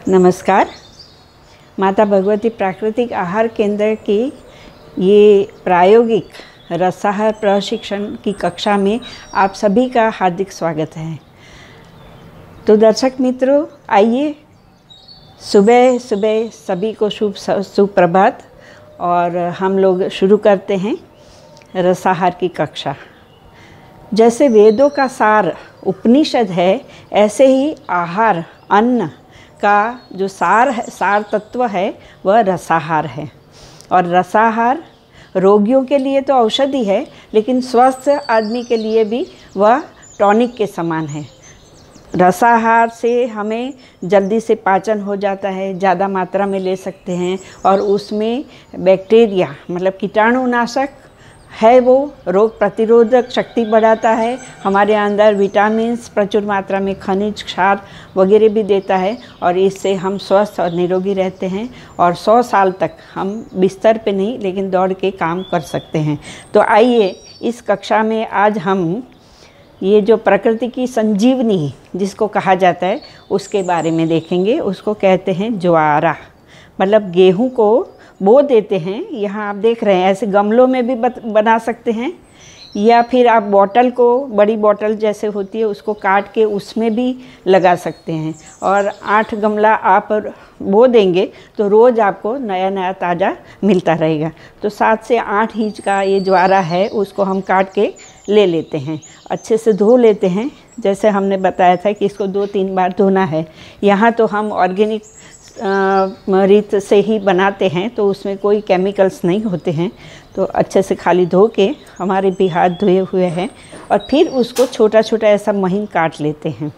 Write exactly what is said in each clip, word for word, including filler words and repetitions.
नमस्कार। माता भगवती प्राकृतिक आहार केंद्र की ये प्रायोगिक रसाहार प्रशिक्षण की कक्षा में आप सभी का हार्दिक स्वागत है। तो दर्शक मित्रों, आइए सुबह सुबह सभी को शुभ सुप्रभात और हम लोग शुरू करते हैं रसाहार की कक्षा। जैसे वेदों का सार उपनिषद है, ऐसे ही आहार अन्न का जो सार है, सार तत्व है वह रसाहार है। और रसाहार रोगियों के लिए तो औषधि है, लेकिन स्वस्थ आदमी के लिए भी वह टॉनिक के समान है। रसाहार से हमें जल्दी से पाचन हो जाता है, ज़्यादा मात्रा में ले सकते हैं और उसमें बैक्टीरिया मतलब कीटाणुनाशक है, वो रोग प्रतिरोधक शक्ति बढ़ाता है, हमारे अंदर विटामिन्स प्रचुर मात्रा में खनिज क्षार वगैरह भी देता है और इससे हम स्वस्थ और निरोगी रहते हैं और सौ साल तक हम बिस्तर पे नहीं लेकिन दौड़ के काम कर सकते हैं। तो आइए इस कक्षा में आज हम ये जो प्रकृति की संजीवनी जिसको कहा जाता है उसके बारे में देखेंगे। उसको कहते हैं ज्वारा, मतलब गेहूं को बो देते हैं। यहाँ आप देख रहे हैं, ऐसे गमलों में भी बना सकते हैं या फिर आप बॉटल को, बड़ी बॉटल जैसे होती है उसको काट के उसमें भी लगा सकते हैं। और आठ गमला आप बो देंगे तो रोज़ आपको नया नया ताज़ा मिलता रहेगा। तो सात से आठ इंच का ये ज्वारा है, उसको हम काट के ले लेते हैं, अच्छे से धो लेते हैं। जैसे हमने बताया था कि इसको दो तीन बार धोना है। यहाँ तो हम ऑर्गेनिक रीत से ही बनाते हैं, तो उसमें कोई केमिकल्स नहीं होते हैं। तो अच्छे से खाली धो के हमारे भी हाथ धोए हुए हैं और फिर उसको छोटा छोटा ऐसा महीन काट लेते हैं।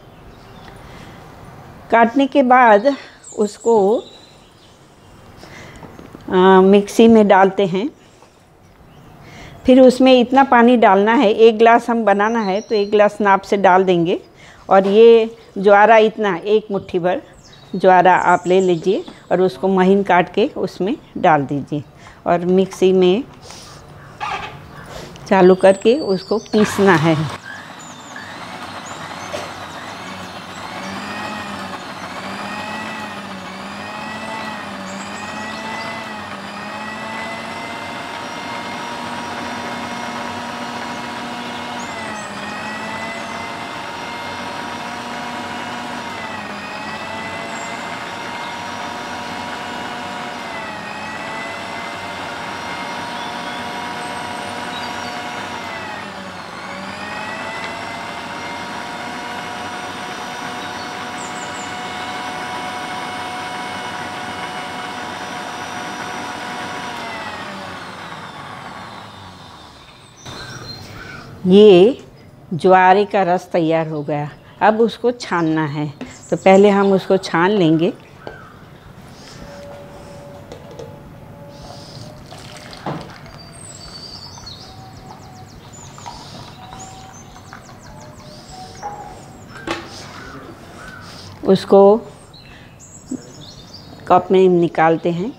काटने के बाद उसको आ, मिक्सी में डालते हैं। फिर उसमें इतना पानी डालना है, एक गिलास हम बनाना है तो एक गिलास नाप से डाल देंगे। और ये ज्वारा इतना, एक मुट्ठी भर ज्वारा आप ले लीजिए और उसको महीन काट के उसमें डाल दीजिए और मिक्सी में चालू करके उसको पीसना है। ये ज्वारे का रस तैयार हो गया। अब उसको छानना है, तो पहले हम उसको छान लेंगे। उसको कप में निकालते हैं।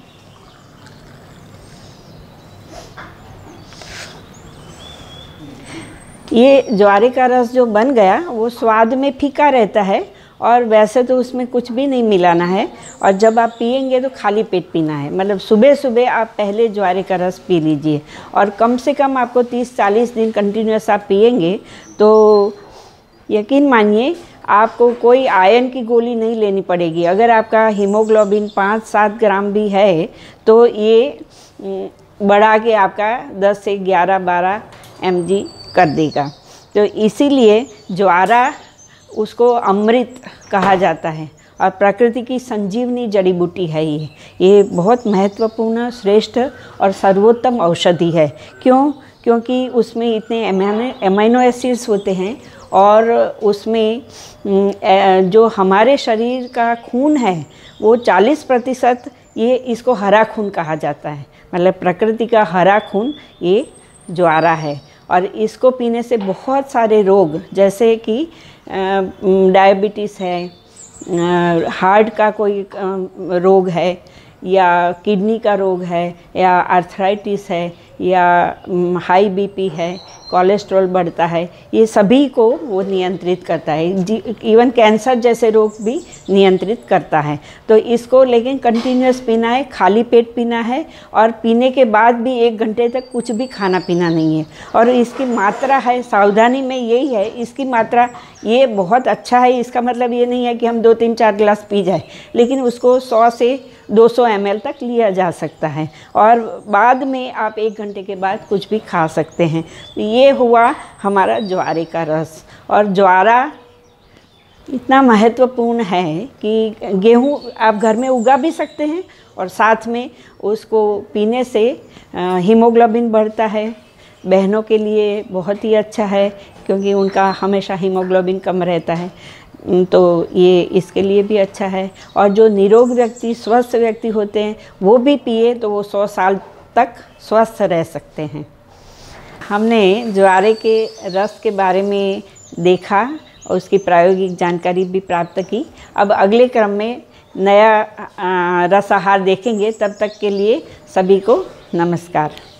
ये ज्वारे का रस जो बन गया वो स्वाद में फीका रहता है और वैसे तो उसमें कुछ भी नहीं मिलाना है। और जब आप पिएंगे तो खाली पेट पीना है, मतलब सुबह सुबह आप पहले ज्वारे का रस पी लीजिए और कम से कम आपको तीस चालीस दिन कंटिन्यूस आप पिएंगे तो यकीन मानिए आपको कोई आयरन की गोली नहीं लेनी पड़ेगी। अगर आपका हीमोग्लोबिन पाँच सात ग्राम भी है तो ये बढ़ा के आपका दस से ग्यारह बारह एम जी कर देगा। तो इसीलिए ज्वारा उसको अमृत कहा जाता है और प्रकृति की संजीवनी जड़ी बूटी है। ये ये बहुत महत्वपूर्ण, श्रेष्ठ और सर्वोत्तम औषधि है। क्यों? क्योंकि उसमें इतने एमाइनो एसिड्स होते हैं और उसमें जो हमारे शरीर का खून है वो चालीस प्रतिशत, ये इसको हरा खून कहा जाता है। मतलब प्रकृति का हरा खून ये ज्वारा है। और इसको पीने से बहुत सारे रोग, जैसे कि डायबिटीज़ है, हार्ट का कोई रोग है या किडनी का रोग है या आर्थराइटिस है या हाई बीपी है, कोलेस्ट्रॉल बढ़ता है, ये सभी को वो नियंत्रित करता है। इवन कैंसर जैसे रोग भी नियंत्रित करता है। तो इसको लेकिन कंटिन्यूस पीना है, खाली पेट पीना है, और पीने के बाद भी एक घंटे तक कुछ भी खाना पीना नहीं है। और इसकी मात्रा है, सावधानी में यही है, इसकी मात्रा ये बहुत अच्छा है। इसका मतलब ये नहीं है कि हम दो तीन चार गिलास पी जाए, लेकिन उसको सौ से दो सौ एम एल तक लिया जा सकता है, और बाद में आप एक घंटे के बाद कुछ भी खा सकते हैं। ये हुआ हमारा ज्वारे का रस। और ज्वारा इतना महत्वपूर्ण है कि गेहूँ आप घर में उगा भी सकते हैं, और साथ में उसको पीने से हीमोग्लोबिन बढ़ता है। बहनों के लिए बहुत ही अच्छा है, क्योंकि उनका हमेशा हीमोग्लोबिन कम रहता है, तो ये इसके लिए भी अच्छा है। और जो निरोग व्यक्ति, स्वस्थ व्यक्ति होते हैं, वो भी पिए तो वो सौ साल तक स्वस्थ रह सकते हैं। हमने ज्वारे के रस के बारे में देखा और उसकी प्रायोगिक जानकारी भी प्राप्त की। अब अगले क्रम में नया रस आहार देखेंगे। तब तक के लिए सभी को नमस्कार।